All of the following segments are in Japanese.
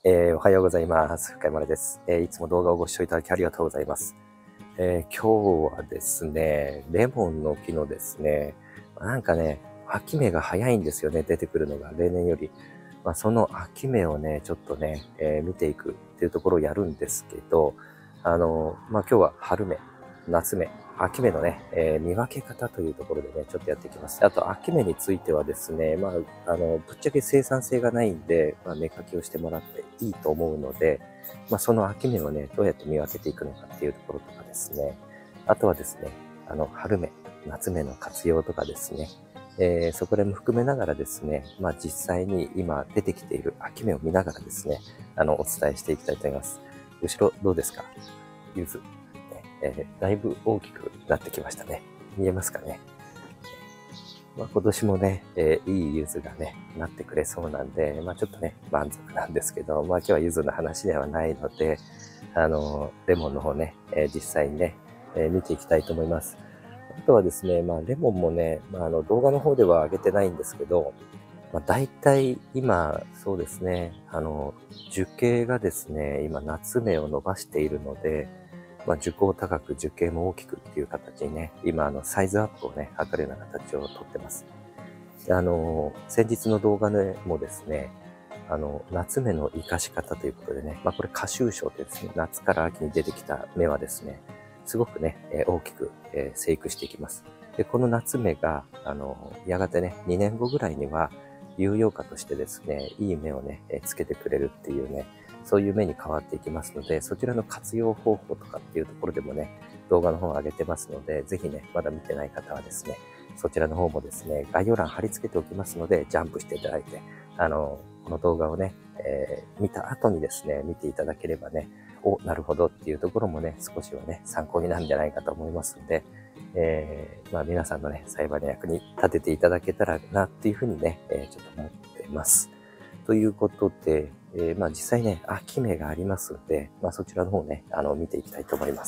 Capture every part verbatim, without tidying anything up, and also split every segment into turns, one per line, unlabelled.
えーおはようございます。深井丸です、えーいつも動画をご視聴いただきありがとうございます。えー今日はですね、レモンの木のですね、なんかね、秋芽が早いんですよね、出てくるのが、例年より。まあ、その秋芽をね、ちょっとね、えー見ていくっていうところをやるんですけど、あの、まあ、今日は春芽、夏芽、秋芽のね、えー見分け方というところでね、ちょっとやっていきます。あと、秋芽についてはですね、まあ、あの、ぶっちゃけ生産性がないんで、まあ、芽かきをしてもらっていいと思うので、まあ、その秋芽をね、どうやって見分けていくのかっていうところとかですね、あとはですね、あの、春芽、夏芽の活用とかですね、えーそこらも含めながらですね、まあ実際に今出てきている秋芽を見ながらですね、あの、お伝えしていきたいと思います。後ろどうですか？柚子、ねえーだいぶ大きくなってきましたね。見えますかね？まあ、今年もね、えーいい柚子がね、なってくれそうなんで、まあちょっとね、満足なんですけど、まあ今日は柚子の話ではないので、あの、レモンの方ね、えー実際にね、えー見ていきたいと思います。あとはですね、まあレモンもね、まああの動画の方では上げてないんですけど、まあ大体今、そうですね、あの、樹形がですね、今夏芽を伸ばしているので、まあ、樹高高く樹形も大きくっていう形にね、今あのサイズアップをね、測るような形をとってます。であの、先日の動画でもですね、あの、夏芽の活かし方ということでね、まあこれ夏秋賞ってですね、夏から秋に出てきた芽はですね、すごくね、えー大きく、えー生育していきます。で、この夏芽が、あの、やがてね、にねんごぐらいには、有用花としてですね、いい芽をね、えーつけてくれるっていうね、そういう芽に変わっていきますので、そちらの活用方法とかっていうところでもね、動画の方を上げてますので、ぜひね、まだ見てない方はですね、そちらの方もですね、概要欄貼り付けておきますので、ジャンプしていただいて、あの、この動画をね、えー見た後にですね、見ていただければね、お、なるほどっていうところもね、少しはね、参考になるんじゃないかと思いますので、えーまあ皆さんのね、栽培の役に立てていただけたらなっていうふうにね、えーちょっと思ってます。ということで、えーまあ実際ね、秋芽がありますので、まあそちらの方ね、あの、見ていきたいと思います。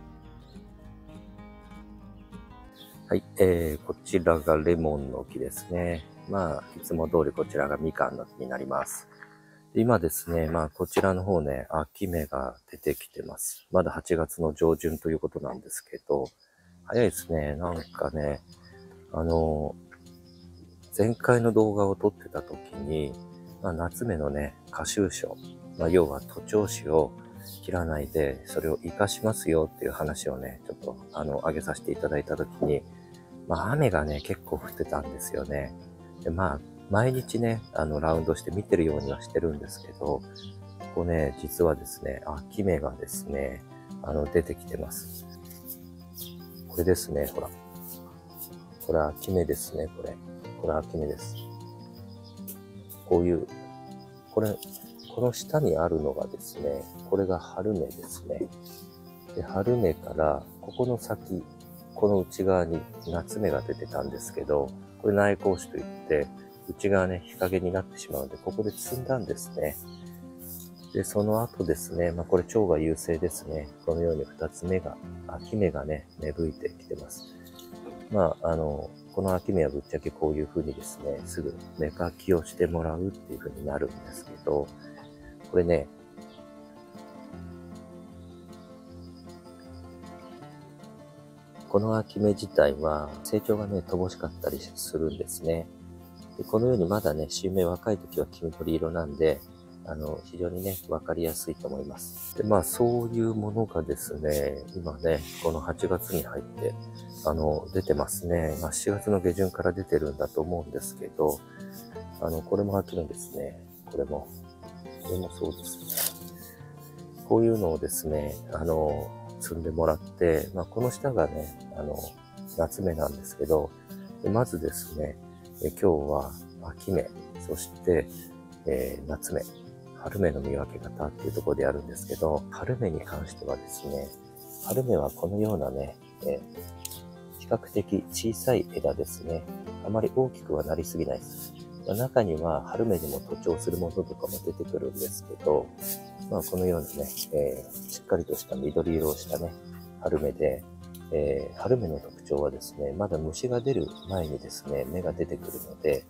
はい、えー、こちらがレモンの木ですね。まあ、いつも通りこちらがみかんの木になります。今ですね、まあこちらの方ね、秋芽が出てきてます。まだはちがつの上旬ということなんですけど、早いですね。なんかね、あの、前回の動画を撮ってた時に、まあ、夏目のね、夏秋賞、まあ、要は徒長枝を切らないで、それを活かしますよっていう話をね、ちょっと、あの、上げさせていただいた時に、まあ、雨がね、結構降ってたんですよね。で、まあ、毎日ね、あの、ラウンドして見てるようにはしてるんですけど、ここね、実はですね、秋芽がですね、あの、出てきてます。これですね、ほら。これ秋芽ですね、これ。これ秋芽です。こういう、これ、この下にあるのがですね、これが春芽ですね。で、春芽から、ここの先、この内側に夏芽が出てたんですけど、これ内向種といって、内側ね、日陰になってしまうので、ここで摘んだんですね。で、その後ですね、まあこれ蝶が優勢ですね。このように二つ目が、秋芽がね、芽吹いてきてます。まあ、あの、この秋芽はぶっちゃけこういう風にですね、すぐ芽かきをしてもらうっていう風になるんですけど、これね、この秋芽自体は成長がね、乏しかったりするんですね。でこのようにまだね、新芽若い時は黄緑色なんで、あの、非常にね、わかりやすいと思います。で、まあ、そういうものがですね、今ね、このはちがつに入って、あの、出てますね。まあ、しちがつの下旬から出てるんだと思うんですけど、あの、これも秋のですね、これも、これもそうですね。こういうのをですね、あの、積んでもらって、まあ、この下がね、あの、夏目なんですけど、まずですね、え今日は秋目、そして、えー、夏目、春目の見分け方っていうところでやるんですけど、春目に関してはですね、春目はこのようなね、えー比較的小さい枝ですね。あまり大きくはなりすぎないです。中には春芽にも徒長するものとかも出てくるんですけど、まあこのようにね、えー、しっかりとした緑色をしたね、春芽で、えー、春芽の特徴はですね、まだ虫が出る前にですね、芽が出てくるので、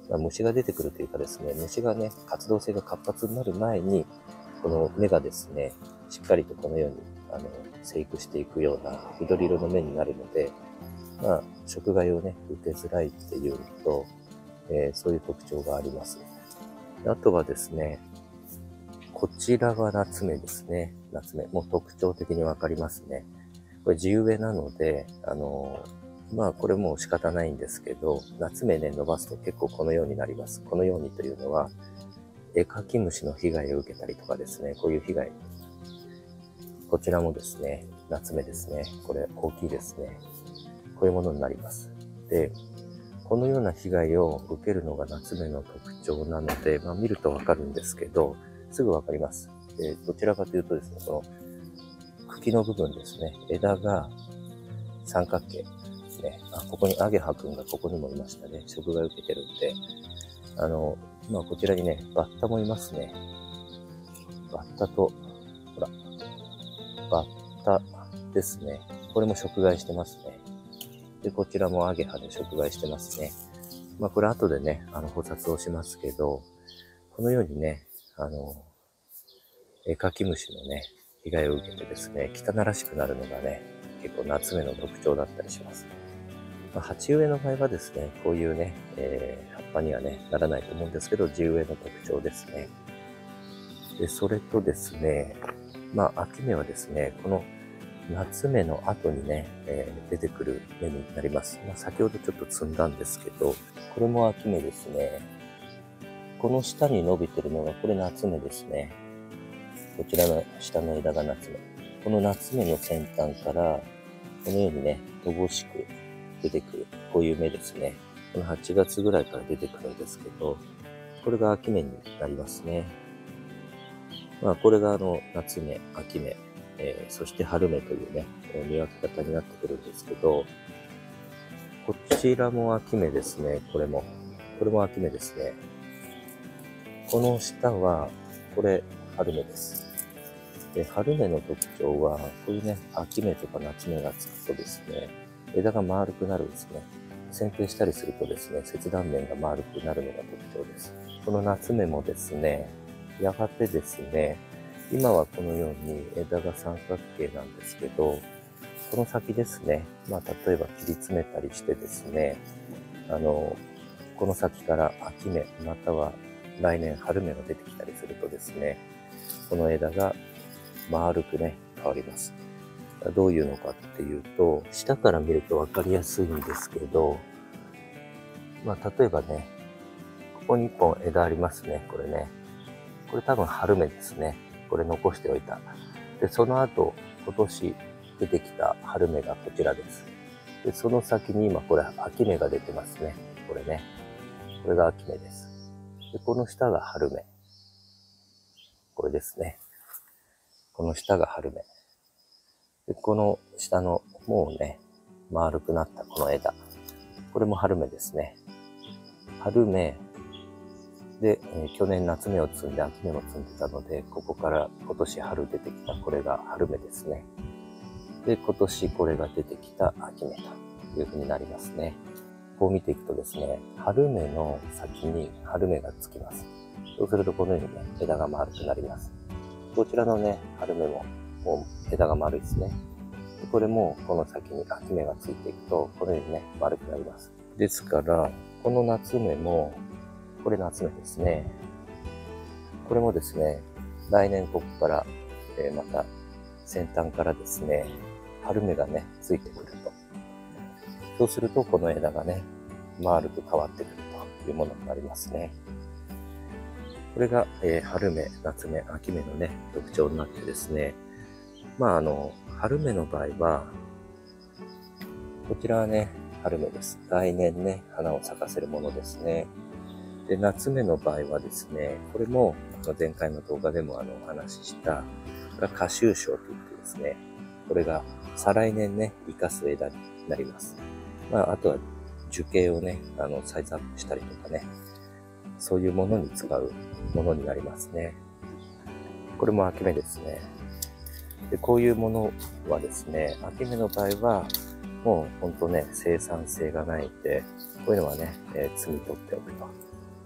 まあ、虫が出てくるというかですね、虫がね、活動性が活発になる前に、この芽がですね、しっかりとこのように、あの、生育していくような緑色の芽になるので、まあ、食害をね、受けづらいっていうのと、えー、そういう特徴があります。あとはですね、こちらは夏目ですね。夏目。もう特徴的にわかりますね。これ地植えなので、あのー、まあこれもう仕方ないんですけど、夏目ね、伸ばすと結構このようになります。このようにというのは、絵かき虫の被害を受けたりとかですね、こういう被害。こちらもですね、夏目ですね。これ大きいですね。こういうものになります。で、このような被害を受けるのが夏目の特徴なので、まあ見るとわかるんですけど、すぐわかります。で、どちらかというとですね、この茎の部分ですね、枝が三角形ですね。あ、ここにアゲハ君がここにもいましたね。食害を受けてるんで、あの、まあこちらにね、バッタもいますね。バッタと、ほら、バッタですね。これも食害してますね。で、こちらもアゲハで食害してますね。まあこれ後でね、あの、捕殺をしますけど、このようにね、あの、絵かき虫のね、被害を受けてですね、汚らしくなるのがね、結構夏目の特徴だったりします。まあ、鉢植えの場合はですね、こういうね、えー、葉っぱにはね、ならないと思うんですけど、地植えの特徴ですね。で、それとですね、まあ、秋芽はですね、この夏芽の後にね、えー、出てくる芽になります。まあ、先ほどちょっと摘んだんですけど、これも秋芽ですね。この下に伸びてるのが、これ夏芽ですね。こちらの下の枝が夏芽。この夏芽の先端から、このようにね、乏しく出てくる。こういう芽ですね。このはちがつぐらいから出てくるんですけど、これが秋芽になりますね。まあ、これがあの、夏芽、秋芽、えー、そして春芽というね、見分け方になってくるんですけど、こちらも秋芽ですね。これも。これも秋芽ですね。この下は、これ、春芽です。で、春芽の特徴は、こういうね、秋芽とか夏芽がつくとですね、枝が丸くなるんですね。剪定したりするとですね、切断面が丸くなるのが特徴です。この夏芽もですね、やがてですね、今はこのように枝が三角形なんですけど、この先ですね、まあ例えば切り詰めたりしてですね、あの、この先から秋芽または来年春芽が出てきたりするとですね、この枝が丸くね、変わります。どういうのかっていうと、下から見るとわかりやすいんですけど、まあ例えばね、ここに一本枝ありますね、これね。これ多分春芽ですね。これ残しておいた。で、その後、今年出てきた春芽がこちらです。で、その先に今これ秋芽が出てますね。これね。これが秋芽です。で、この下が春芽。これですね。この下が春芽。で、この下のもうね、丸くなったこの枝。これも春芽ですね。春芽。で、えー、去年夏芽を摘んで秋芽も摘んでたので、ここから今年春出てきたこれが春芽ですね。で、今年これが出てきた秋芽という風になりますね。こう見ていくとですね、春芽の先に春芽がつきます。そうするとこのようにね、枝が丸くなります。こちらのね、春芽も、もう枝が丸いですね。でこれもこの先に秋芽がついていくと、このようにね、丸くなります。ですから、この夏芽も、これ夏芽ですね。これもですね、来年ここから、えー、また先端からですね、春芽がね、ついてくると。そうすると、この枝がね、丸く変わってくるというものになりますね。これが、えー、春芽、夏芽、秋芽のね、特徴になってですね。まあ、あの、春芽の場合は、こちらはね、春芽です。来年ね、花を咲かせるものですね。で、夏芽の場合はですね、これも、前回の動画でもあの、お話しした、が花秋賞といってですね、これが再来年ね、生かす枝になります。まあ、あとは樹形をね、あの、サイズアップしたりとかね、そういうものに使うものになりますね。これも秋芽ですね。で、こういうものはですね、秋芽の場合は、もうほんとね、生産性がないんで、こういうのはね、えー、摘み取っておくと。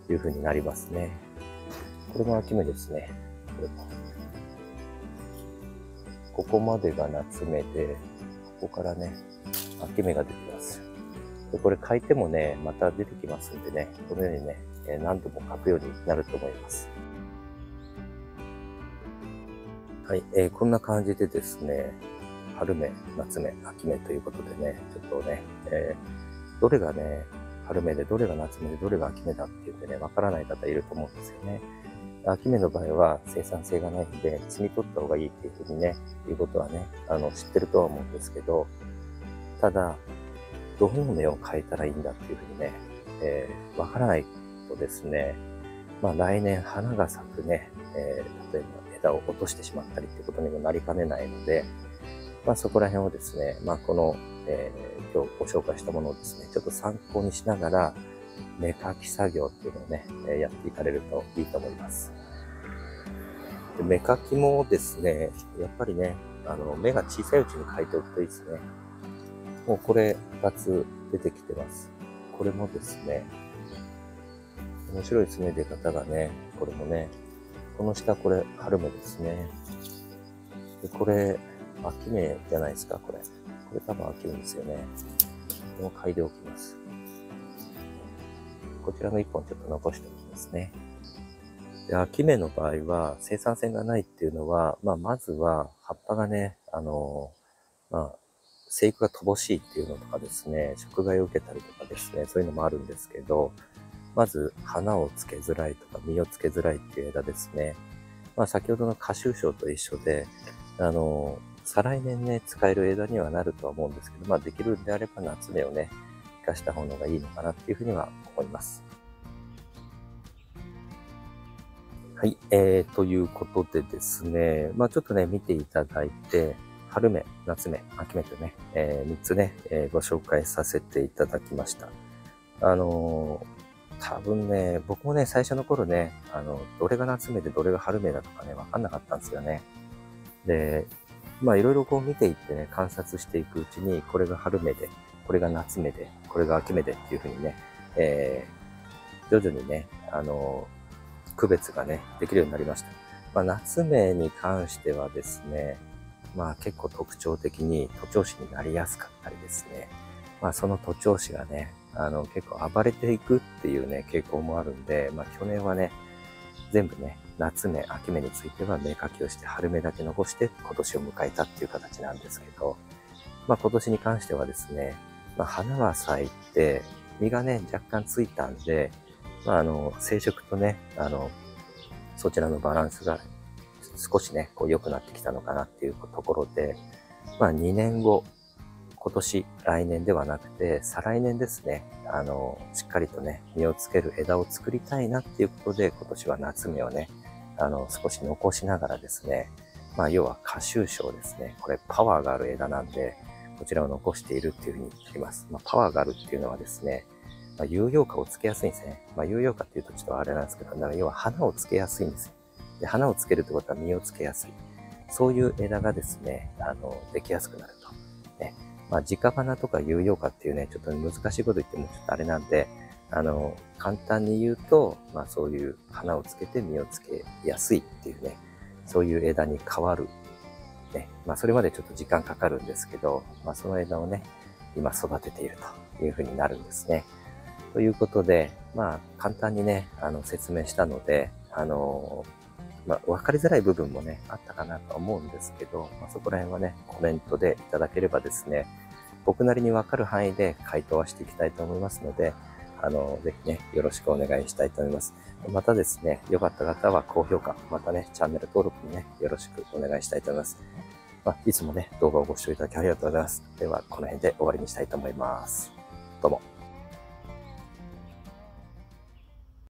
いう風になりますね。これも秋芽ですね。これも。ここまでが夏芽で、ここからね、秋芽が出てきます。でこれ書いてもね、また出てきますんでね、このようにね、何度も書くようになると思います。はい、えー、こんな感じでですね、春芽、夏芽、秋芽ということでね、ちょっとね、えー、どれがね、春芽で、どれが夏芽で、どれが秋芽だって言ってね、わからない方いると思うんですよね。秋芽の場合は生産性がないんで、摘み取った方がいいっていうふうにね、いうことはね、あの、知ってるとは思うんですけど、ただ、どの芽を変えたらいいんだっていうふうにね、えー、わからないとですね、まあ来年花が咲くね、えー、例えば枝を落としてしまったりってことにもなりかねないので、まあそこら辺をですね、まあこの、えー、今日ご紹介したものをですね、ちょっと参考にしながら、芽かき作業っていうのをね、えー、やっていかれるといいと思います。で芽かきもですね、やっぱりね、あの、芽が小さいうちにかいておくといいですね。もうこれふたつ出てきてます。これもですね、面白いですね、出方がね。これもね。この下これ春芽ですね。で、これ秋芽じゃないですか、これ。これ多分秋芽ですよね。これも嗅いでおきます。こちらのいっぽんちょっと残しておきますね。で、秋芽の場合は生産性がないっていうのは、まあまずは葉っぱがね、あの、まあ、生育が乏しいっていうのとかですね、食害を受けたりとかですね、そういうのもあるんですけど、まず花をつけづらいとか実をつけづらいっていう枝ですね。まあ先ほどの花秋症と一緒で、あの、再来年ね、使える枝にはなるとは思うんですけど、まあできるんであれば夏芽をね、活かした方がいいのかなっていうふうには思います。はい、えー、ということでですね、まあちょっとね、見ていただいて、春芽、夏芽、秋芽とね、えー、みっつね、えー、ご紹介させていただきました。あのー、多分ね、僕もね、最初の頃ね、あの、どれが夏芽でどれが春芽だとかね、わかんなかったんですよね。で、まあいろいろこう見ていってね、観察していくうちに、これが春芽で、これが夏芽で、これが秋芽でっていう風にね、えー、徐々にね、あのー、区別がね、できるようになりました。まあ夏芽に関してはですね、まあ結構特徴的に徒長枝になりやすかったりですね。まあその徒長枝がね、あの結構暴れていくっていうね、傾向もあるんで、まあ去年はね、全部ね、夏芽、秋芽については芽かきをして春芽だけ残して今年を迎えたっていう形なんですけど、まあ今年に関してはですね、まあ花は咲いて、実がね、若干ついたんで、まああの、生殖とね、あの、そちらのバランスが少しね、こう良くなってきたのかなっていうところで、まあにねんご、今年、来年ではなくて、再来年ですね、あの、しっかりとね、実をつける枝を作りたいなっていうことで、今年は夏芽をね、あの、少し残しながらですね、まあ要は花秋症ですね。これパワーがある枝なんで、こちらを残しているっていうふうになります。まあパワーがあるっていうのはですね、まあ、有用花をつけやすいんですね。まあ有用花っていうとちょっとあれなんですけど、だから要は花をつけやすいんですよ。で、花をつけるってことは実をつけやすい。そういう枝がですね、あの、できやすくなると。ね。まあ、直花とか有用花っていうね、ちょっと難しいこと言ってもちょっとあれなんで、あの、簡単に言うと、まあそういう花をつけて実をつけやすいっていうね、そういう枝に変わる。ね。まあそれまでちょっと時間かかるんですけど、まあその枝をね、今育てているというふうになるんですね。ということで、まあ簡単にね、あの説明したので、あの、まあ、分かりづらい部分もね、あったかなと思うんですけど、まあ、そこら辺はね、コメントでいただければですね、僕なりに分かる範囲で回答はしていきたいと思いますので、あの、ぜひね、よろしくお願いしたいと思います。またですね、良かった方は高評価、またね、チャンネル登録もね、よろしくお願いしたいと思います。まあ、いつもね、動画をご視聴いただきありがとうございます。では、この辺で終わりにしたいと思います。どうも。